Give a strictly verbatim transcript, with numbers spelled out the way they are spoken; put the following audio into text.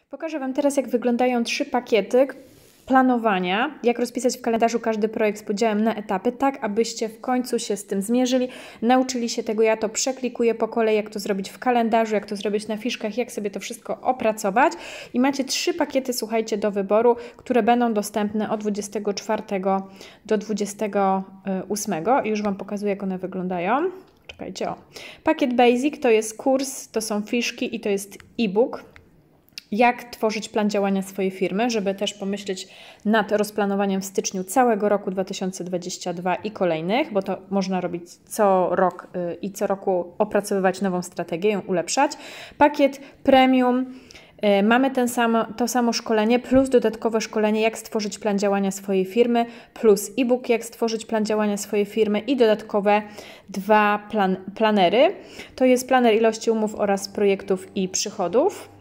Pokażę Wam teraz, jak wyglądają trzy pakiety planowania, jak rozpisać w kalendarzu każdy projekt z podziałem na etapy, tak abyście w końcu się z tym zmierzyli, nauczyli się tego. Ja to przeklikuję po kolei, jak to zrobić w kalendarzu, jak to zrobić na fiszkach, jak sobie to wszystko opracować. I macie trzy pakiety, słuchajcie, do wyboru, które będą dostępne od dwudziestego czwartego do dwudziestego ósmego. I już Wam pokazuję, jak one wyglądają. Czekajcie, o. Pakiet Basic to jest kurs, to są fiszki i to jest e-book. Jak tworzyć plan działania swojej firmy, żeby też pomyśleć nad rozplanowaniem w styczniu całego roku dwa tysiące dwudziestego drugiego i kolejnych, bo to można robić co rok yy, i co roku opracowywać nową strategię, ją ulepszać. Pakiet Premium. Yy, mamy ten samo, to samo szkolenie plus dodatkowe szkolenie, jak stworzyć plan działania swojej firmy, plus e-book, jak stworzyć plan działania swojej firmy i dodatkowe dwa plan, planery. To jest planer ilości umów oraz projektów i przychodów.